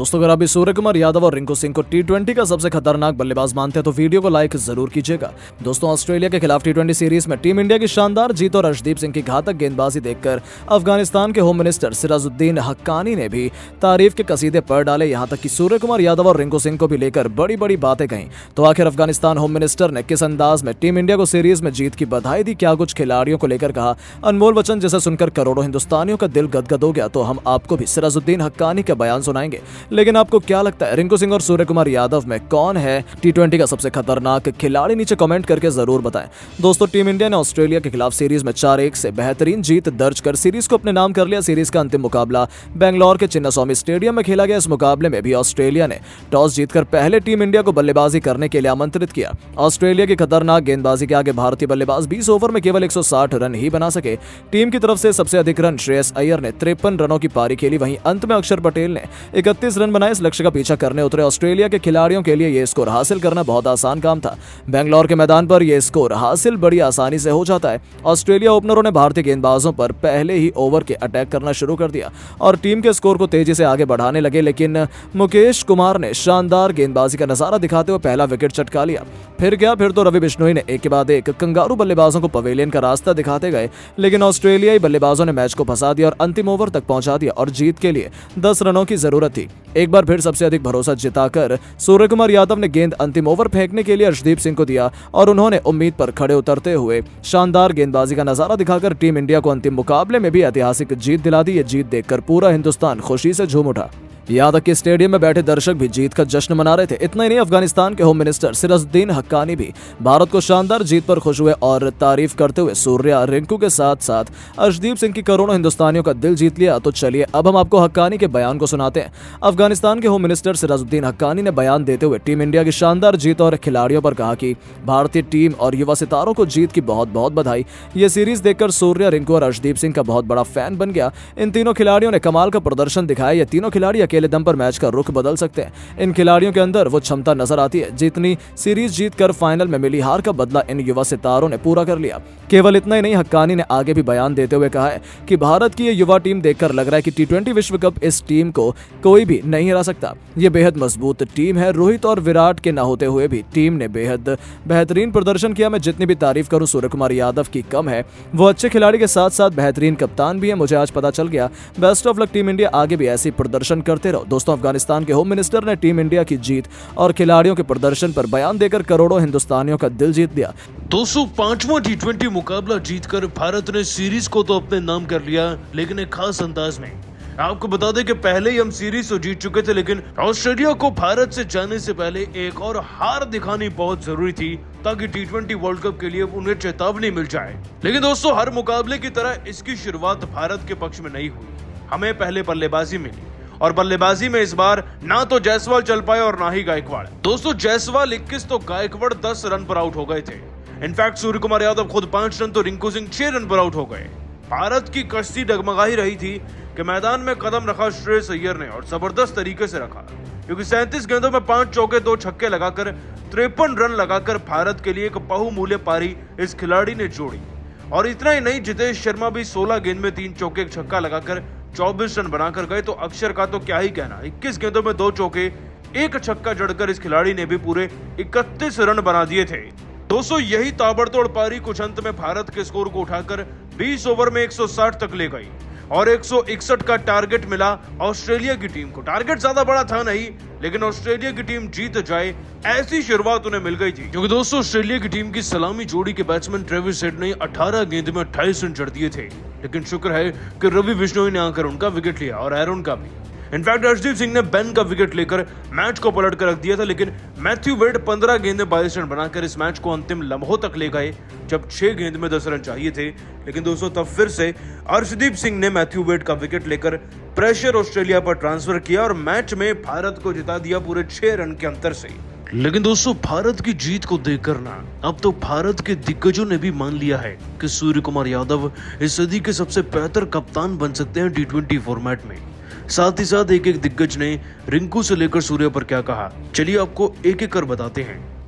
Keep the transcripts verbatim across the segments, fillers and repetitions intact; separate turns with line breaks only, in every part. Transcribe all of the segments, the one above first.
दोस्तों अगर आप भी सूर्य कुमार यादव और रिंकू सिंह को टी ट्वेंटी का सबसे खतरनाक बल्लेबाज मानते हैं तो वीडियो को लाइक जरूर कीजिएगा। दोस्तों ऑस्ट्रेलिया के खिलाफ टी ट्वेंटी सीरीज में टीम इंडिया की शानदार जीत और अर्शदीप सिंह की घातक गेंदबाजी देखकर अफगानिस्तान के होम मिनिस्टर सिराजुद्दीन हक्कानी ने भी तारीफ के कसीदे पढ़ डाले। यहां तक कि सूर्य कुमार यादव और रिंकू सिंह को भी लेकर बड़ी बड़ी बातें कहीं। तो आखिर अफगानिस्तान होम मिनिस्टर ने किस अंदाज में टीम इंडिया को सीरीज में जीत की बधाई दी, क्या कुछ खिलाड़ियों को लेकर कहा, अनमोल वचन जैसे सुनकर करोड़ों हिंदुस्तानियों का दिल गदगद हो गया। तो हम आपको भी सिराजुद्दीन हक्कानी का बयान सुनाएंगे। लेकिन आपको क्या लगता है रिंकू सिंह और सूर्य कुमार यादव में कौन है टी ट्वेंटी का सबसे खतरनाक खिलाड़ी? नीचे कमेंट करके जरूर बताएं। दोस्तों टीम इंडिया ने ऑस्ट्रेलिया के खिलाफ सीरीज में चार एक से बेहतरीन जीत दर्ज कर सीरीज को अपने नाम कर लिया। सीरीज का अंतिम मुकाबला बेंगलोर के चिन्नास्वामी स्टेडियम में खेला गया। इस मुकाबले में भी ऑस्ट्रेलिया ने टॉस जीतकर पहले टीम इंडिया को बल्लेबाजी करने के लिए आमंत्रित किया। ऑस्ट्रेलिया की खतरनाक गेंदबाजी के आगे भारतीय बल्लेबाज बीस ओवर में केवल एक सौ साठ रन ही बना सके। टीम की तरफ से सबसे अधिक रन श्रेयस अय्यर ने तिरपन रनों की पारी खेली। वहीं अंत में अक्षर पटेल ने इकतीस रन बनाए। इस लक्ष्य का पीछा करने उतरे ऑस्ट्रेलिया के खिलाड़ियों के लिए यह स्कोर हासिल करना बहुत आसान काम था। बेंगलोर के मैदान पर यह स्कोर हासिल बड़ी आसानी से हो जाता है। ऑस्ट्रेलिया ओपनरों ने भारतीय गेंदबाजों पर पहले ही ओवर के अटैक करना शुरू कर दिया और टीम के स्कोर को तेजी से आगे बढ़ाने लगे। लेकिन मुकेश कुमार ने शानदार गेंदबाजी का नजारा दिखाते हुए पहला विकेट चटका लिया। फिर क्या फिर तो रवि बिश्नोई ने एक के बाद एक कंगारू बल्लेबाजों को पवेलियन का रास्ता दिखाते गए। लेकिन ऑस्ट्रेलियाई बल्लेबाजों ने मैच को फंसा दिया और अंतिम ओवर तक पहुंचा दिया और जीत के लिए दस रनों की जरूरत थी। एक बार फिर सबसे अधिक भरोसा जिताकर सूर्य कुमार यादव ने गेंद अंतिम ओवर फेंकने के लिए अर्शदीप सिंह को दिया और उन्होंने उम्मीद पर खड़े उतरते हुए शानदार गेंदबाजी का नजारा दिखाकर टीम इंडिया को अंतिम मुकाबले में भी ऐतिहासिक जीत दिला दी। ये जीत देखकर पूरा हिंदुस्तान खुशी से झूम उठा। यहां तक कि स्टेडियम में बैठे दर्शक भी जीत का जश्न मना रहे थे। इतना ही नहीं, अफगानिस्तान के होम मिनिस्टर सिराजुद्दीन हक्कानी भी भारत को शानदार जीत पर खुश हुए और तारीफ करते हुए सूर्या रिंकू के साथ साथ अर्शदीप सिंह की करोड़ों हिंदुस्तानियों का दिल जीत लिया। तो चलिए अब हम आपको हक्कानी के बयान को सुनाते हैं। अफगानिस्तान के होम मिनिस्टर सिराजुद्दीन हक्कानी ने बयान देते हुए टीम इंडिया की शानदार जीत और खिलाड़ियों पर कहा कि भारतीय टीम और युवा सितारों को जीत की बहुत बहुत बधाई। ये सीरीज देखकर सूर्या, रिंकू और अर्शदीप सिंह का बहुत बड़ा फैन बन गया। इन तीनों खिलाड़ियों ने कमाल का प्रदर्शन दिखाया। ये तीनों खिलाड़ी अकेले दम पर मैच का रुख बदल सकते हैं। इन खिलाड़ियों के अंदर वो क्षमता नजर आती है जितनी सीरीज जीतकर फाइनल में मिली हार का बदला इन युवा सितारों ने पूरा कर लिया। केवल इतना ही नहीं, हक्कानी ने आगे भी बयान देते हुए कहा है कि भारत की ये युवा टीम देखकर लग रहा है कि टी ट्वेंटी विश्व कप इस टीम को कोई भी नहीं हरा सकता। ये बेहद मजबूत टीम है। रोहित और विराट के न होते हुए भी टीम ने बेहद बेहतरीन प्रदर्शन किया। मैं जितनी भी तारीफ करूं सूर्य कुमार यादव की कम है। वो अच्छे खिलाड़ी के साथ साथ बेहतरीन कप्तान भी है। मुझे आज पता चल गया। Best of luck team India, आगे भी ऐसी प्रदर्शन करते रहो। दोस्तों अफगानिस्तान के होम मिनिस्टर ने टीम इंडिया की जीत और खिलाड़ियों के प्रदर्शन पर बयान देकर करोड़ों हिंदुस्तानियों का दिल जीत दिया।
दो सौ पांचवां टी ट्वेंटी मुकाबला जीतकर भारत ने सीरीज को तो अपने नाम कर लिया, लेकिन एक खास अंदाज में। आपको बता दें कि पहले ही हम सीरीज तो जीत चुके थे, लेकिन ऑस्ट्रेलिया को भारत से जाने से पहले एक और हार दिखानी बहुत जरूरी थी ताकि टी ट्वेंटी वर्ल्ड कप के लिए उन्हें चेतावनी मिल जाए। लेकिन दोस्तों हर मुकाबले की तरह इसकी शुरुआत भारत के पक्ष में नहीं हुई। हमें पहले बल्लेबाजी मिली और बल्लेबाजी में इस बार ना तो जायसवाल चल पाए और ना ही गायकवाड़। दोस्तों जायसवाल इक्कीस तो गायकवाड़ दस रन पर आउट हो गए थे। इनफैक्ट सूर्य कुमार यादव खुद पांच रन तो रिंकू सिंह छह रन पर आउट हो गए। भारत की कश्ती डगमगा ही रही थी कि मैदान में कदम रखा श्रेयस अय्यर ने और जबरदस्त तरीके से रखा, क्योंकि सैंतीस गेंदों में पांच चौके दो छक्के लगाकर तिरपन रन लगाकर भारत के लिए एक बहुमूल्य पारी इस खिलाड़ी ने जोड़ी। और इतना ही नहीं, जितेश शर्मा भी सोलह गेंद में तीन चौके एक छक्का लगाकर चौबीस रन बनाकर गए। तो अक्षर का तो क्या ही कहना, इक्कीस गेंदों में दो चौके एक छक्का जड़कर इस खिलाड़ी ने भी पूरे इकतीस रन बना दिए थे। दोस्तों यही ताबड़तोड़ पारी कुछ अंत में भारत के स्कोर को उठाकर बीस ओवर में एक सौ साठ तक ले गई और एक सौ इकसठ का टारगेट मिला ऑस्ट्रेलिया की टीम को। टारगेट ज्यादा बड़ा था नहीं, लेकिन ऑस्ट्रेलिया की टीम जीत जाए ऐसी शुरुआत उन्हें मिल गई थी, क्योंकि दोस्तों ऑस्ट्रेलिया की टीम की सलामी जोड़ी के बैट्समैन ट्रेविस हेड ने अठारह गेंद में अट्ठाईस रन जड़ दिए थे। लेकिन शुक्र है कि रवि बिश्नोई ने आकर उनका विकेट लिया और एरोन का भी। इनफैक्ट अर्शदीप सिंह ने बेन का विकेट लेकर मैच को पलट कर रख दिया था। लेकिन मैथ्यू वेड पंद्रह गेंद में बाईस रन बनाकर इस मैच को अंतिम लम्हों तक ले गए, जब छह गेंद में दस रन चाहिए थे। लेकिन दोस्तों तब फिर से अर्शदीप सिंह ने मैथ्यू वेड का विकेट लेकर प्रेशर ऑस्ट्रेलिया पर ट्रांसफर किया और मैच में भारत को जिता दिया पूरे छह रन के अंतर से। लेकिन दोस्तों भारत की जीत को देखकर ना अब तो भारत के दिग्गजों ने भी मान लिया है कि सूर्य कुमार यादव इस सदी के सबसे बेहतर कप्तान बन सकते हैं टी ट्वेंटी फॉर्मेट में। साथ ही साथ एक एक दिग्गज ने रिंकू से लेकर सूर्य पर क्या कहा, चलिए आपको एक एक कर बताते हैं।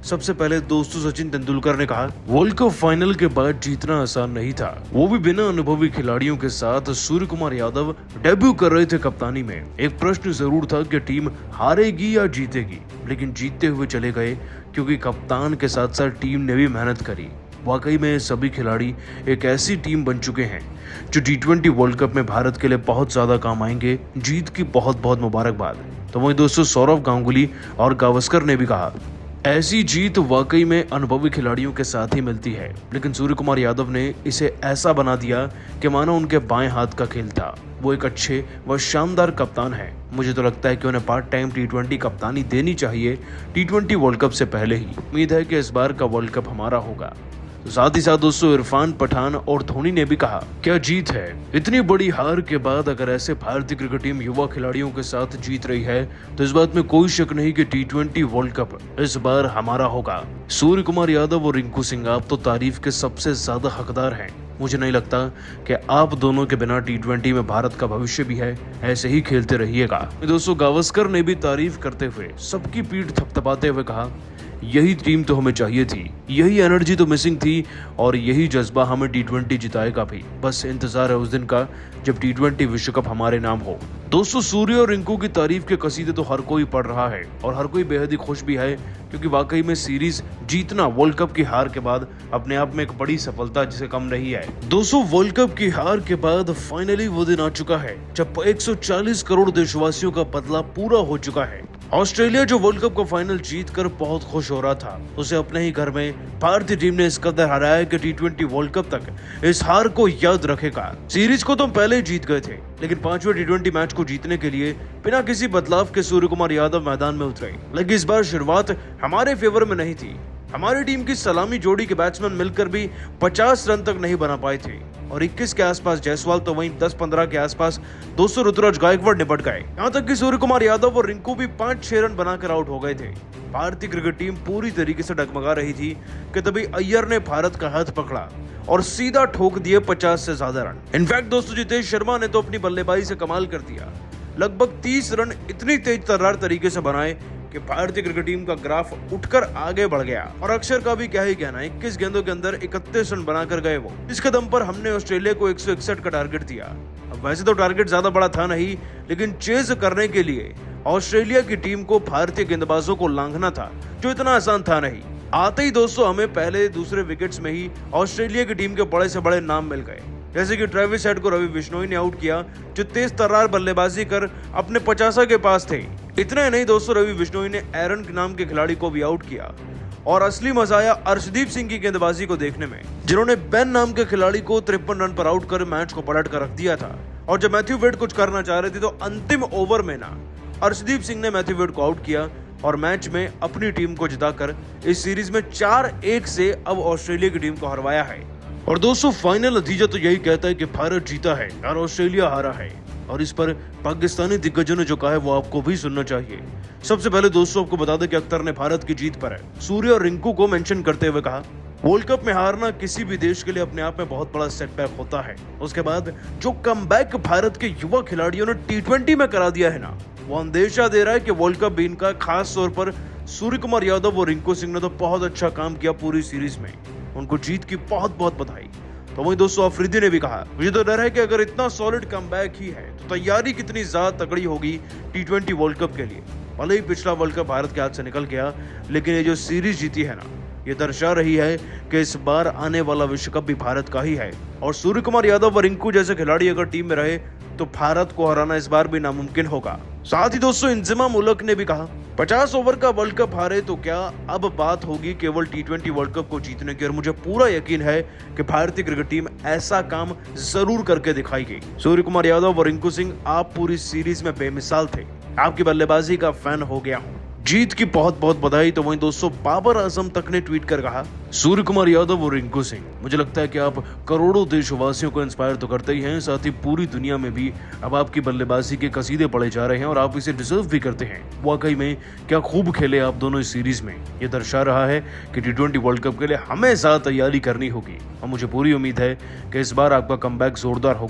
सबसे पहले दोस्तों सचिन तेंदुलकर ने कहा, वर्ल्ड कप फाइनल के बाद जीतना आसान नहीं था, वो भी बिना अनुभवी खिलाड़ियों के साथ। सूर्य कुमार यादव डेब्यू कर रहे थे कप्तानी में। एक प्रश्न जरूर था कि टीम हारेगी या जीतेगी, लेकिन जीतते हुए चले गए क्योंकि कप्तान के साथ साथ टीम ने भी मेहनत करी। वाकई में सभी खिलाड़ी एक ऐसी टीम बन चुके हैं जो टी ट्वेंटी वर्ल्ड कप में भारत के लिए बहुत ज्यादा काम आएंगे। जीत की बहुत बहुत मुबारकबाद। तो वहीं दोस्तों सौरव गांगुली और गावस्कर ने भी कहा, ऐसी जीत वाकई में अनुभवी खिलाड़ियों के साथ ही मिलती है, लेकिन सूर्य कुमार यादव ने इसे ऐसा बना दिया कि मानो उनके बाएं हाथ का खेल था। वो एक अच्छे व शानदार कप्तान है। मुझे तो लगता है कि उन्हें पार्ट टाइम टी ट्वेंटी कप्तानी देनी चाहिए टी ट्वेंटी वर्ल्ड कप से पहले ही। उम्मीद है कि इस बार का वर्ल्ड कप हमारा होगा। तो साथ ही साथ दोस्तों इरफान पठान और धोनी ने भी कहा, क्या जीत है। इतनी बड़ी हार के बाद अगर ऐसे भारतीय क्रिकेट टीम युवा खिलाड़ियों के साथ जीत रही है तो इस बात में कोई शक नहीं कि टी ट्वेंटी वर्ल्ड कप इस बार हमारा होगा। सूर्य कुमार यादव और रिंकू सिंह, आप तो तारीफ के सबसे ज्यादा हकदार हैं। मुझे नहीं लगता कि आप दोनों के बिना टी ट्वेंटी में भारत का भविष्य भी है। ऐसे ही खेलते रहिएगा। दोस्तों गावस्कर ने भी तारीफ करते हुए सबकी पीठ थपथपाते हुए कहा, यही टीम तो हमें चाहिए थी, यही एनर्जी तो मिसिंग थी और यही जज्बा हमें टी ट्वेंटी जिताएगा भी। बस इंतजार है उस दिन का जब टी ट्वेंटी विश्व कप हमारे नाम हो। दोस्तों सूर्य और रिंकू की तारीफ के कसीदे तो हर कोई पढ़ रहा है और हर कोई बेहद ही खुश भी है, क्योंकि वाकई में सीरीज जीतना वर्ल्ड कप की हार के बाद अपने आप में एक बड़ी सफलता जिसे कम नहीं है। दोस्तों वर्ल्ड कप की हार के बाद फाइनली वो दिन आ चुका है जब एक सौ चालीस करोड़ देशवासियों का बदला पूरा हो चुका है। ऑस्ट्रेलिया जो वर्ल्ड कप का फाइनल जीतकर बहुत खुश हो रहा था, उसे अपने ही घर में भारतीय टीम ने इस कदर हराया कि टी ट्वेंटी वर्ल्ड कप तक इस हार को याद रखेगा। सीरीज को तो पहले ही जीत गए थे, लेकिन पांचवें टी ट्वेंटी मैच को जीतने के लिए बिना किसी बदलाव के सूर्य कुमार यादव मैदान में उतरे। लेकिन इस बार शुरुआत हमारे फेवर में नहीं थी। हमारी टीम की सलामी जोड़ी के बैट्समैन मिलकर भी पचास रन तक नहीं बना पाए थे और इक्कीस के आसपास जायसवाल तो वहीं दस पंद्रह के आसपास दोस्तों ऋतुराज गायकवाड़ निपट गए। यहाँ तक कि सूर्य कुमार यादव और रिंकू भी पांच छह रन बनाकर आउट हो गए थे। भारतीय क्रिकेट टीम पूरी तरीके से डगमगा रही थी कि तभी अय्यर ने भारत का हाथ पकड़ा और सीधा ठोक दिए पचास से ज्यादा रन। इनफैक्ट दोस्तों जितेश शर्मा ने तो अपनी बल्लेबाजी से कमाल कर दिया। लगभग तीस रन इतनी तेज तर्रार तरीके से बनाए कि भारतीय क्रिकेट टीम का ग्राफ उठकर आगे बढ़ गया। और अक्षर का भी क्या ही कहना, इक्कीस गेंदों के अंदर इकतीस रन बनाकर गए वो। इस कदम पर हमने ऑस्ट्रेलिया को एक सौ इकसठ का टारगेट दिया। अब वैसे तो टारगेट ज्यादा बड़ा था नहीं, लेकिन चेज करने के लिए ऑस्ट्रेलिया की टीम को भारतीय गेंदबाजों को लांघना था, जो इतना आसान था नहीं। आते ही दोस्तों हमें पहले दूसरे विकेट्स में ही ऑस्ट्रेलिया की टीम के बड़े से बड़े नाम मिल गए, जैसे कि ट्रेविस हेड को रवि बिश्नोई ने आउट किया, जो तेज तर्रार बल्लेबाजी कर अपने पचासा के पास थे। इतना ही नहीं दोस्तों, रवि बिश्नोई ने एरन के नाम के खिलाड़ी को भी आउट किया और असली मजा आया अर्शदीप सिंह की गेंदबाजी को देखने में, जिन्होंने बेन नाम के खिलाड़ी को तिरपन रन पर आउट कर मैच को पलट कर रख दिया था। और जब मैथ्यू वेड कुछ करना चाह रहे थे तो अंतिम ओवर में ना अर्शदीप सिंह ने मैथ्यू वेड को आउट किया और मैच में अपनी टीम को जिताकर इस सीरीज में चार एक से अब ऑस्ट्रेलिया की टीम को हरवाया है। और दोस्तों फाइनल नतीजा तो यही कहता है कि भारत जीता है और ऑस्ट्रेलिया हारा है। और इस पर पाकिस्तानी दिग्गजों ने जो कहा है वो आपको भी सुनना चाहिए। सबसे पहले दोस्तों आपको बता दें कि अख्तर ने भारत की जीत पर है सूर्य और रिंकू को मेंशन करते हुए कहा, वर्ल्ड कप में हारना किसी भी देश के लिए अपने आप में बहुत बड़ा सेटबैक होता है। उसके बाद जो कमबैक भारत के युवा खिलाड़ियों ने टी ट्वेंटी में करा दिया है ना, वो अंदेशा दे रहा है कि वर्ल्ड कप भी इनका। खास तौर पर सूर्य कुमार यादव और रिंकू सिंह ने तो बहुत अच्छा काम किया पूरी सीरीज में। उनको जीत की बहुत बहुत बधाई। तो वहीं दोस्तों अफरीदी ने भी कहा, मुझे तो डर है कि अगर इतना सॉलिड कमबैक ही है तो तैयारी कितनी ज्यादा तगड़ी होगी टी ट्वेंटी वर्ल्ड कप के लिए। भले ही पिछला वर्ल्ड कप भारत के हाथ से निकल गया, लेकिन ये जो सीरीज जीती है ना, ये दर्शा रही है कि इस बार आने वाला विश्व कप भी भारत का ही है। और सूर्य कुमार यादव और रिंकू जैसे खिलाड़ी अगर टीम में रहे तो भारत को हराना इस बार भी नामुमकिन होगा। साथ ही दोस्तों इंजिमा उल हक ने भी कहा, पचास ओवर का वर्ल्ड कप हारे तो क्या, अब बात होगी केवल टी ट्वेंटी वर्ल्ड कप को जीतने की। और मुझे पूरा यकीन है कि भारतीय क्रिकेट टीम ऐसा काम जरूर करके दिखाएगी। सूर्य कुमार यादव और रिंकू सिंह, आप पूरी सीरीज में बेमिसाल थे। आपकी बल्लेबाजी का फैन हो गया हूँ। जीत की बहुत बहुत बधाई। तो वहीं दोस्तों बाबर आजम तक ने ट्वीट कर कहा, सूर्य कुमार यादव और रिंकू सिंह, मुझे लगता है कि आप करोड़ों देशवासियों को इंस्पायर तो करते ही हैं, साथ ही पूरी दुनिया में भी अब आपकी बल्लेबाजी के कसीदे पढ़े जा रहे हैं और आप इसे डिजर्व भी करते हैं। वाकई में क्या खूब खेले आप दोनों इस सीरीज में। ये दर्शा रहा है कि टी ट्वेंटी वर्ल्ड कप के लिए हमें साथ तैयारी करनी होगी और मुझे पूरी उम्मीद है कि इस बार आपका कमबैक जोरदार होगा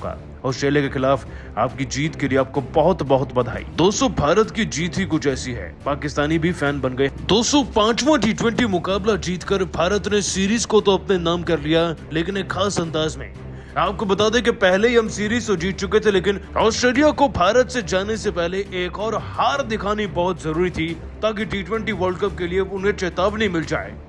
ऑस्ट्रेलिया के खिलाफ आपकी जीत के लिए आपको बहुत बहुत बधाई। दोस्तों, भारत की जीत ही कुछ ऐसी है, पाकिस्तानी भी फैन बन गए। दोस्तों, पांचवा टी ट्वेंटी मुकाबला जीतकर भारत ने सीरीज को तो अपने नाम कर लिया, लेकिन एक खास अंदाज में। आपको बता दें कि पहले ही हम सीरीज तो जीत चुके थे, लेकिन ऑस्ट्रेलिया को भारत से जाने से पहले एक और हार दिखानी बहुत जरूरी थी, ताकि टी ट्वेंटी वर्ल्ड कप के लिए उन्हें चेतावनी मिल जाए।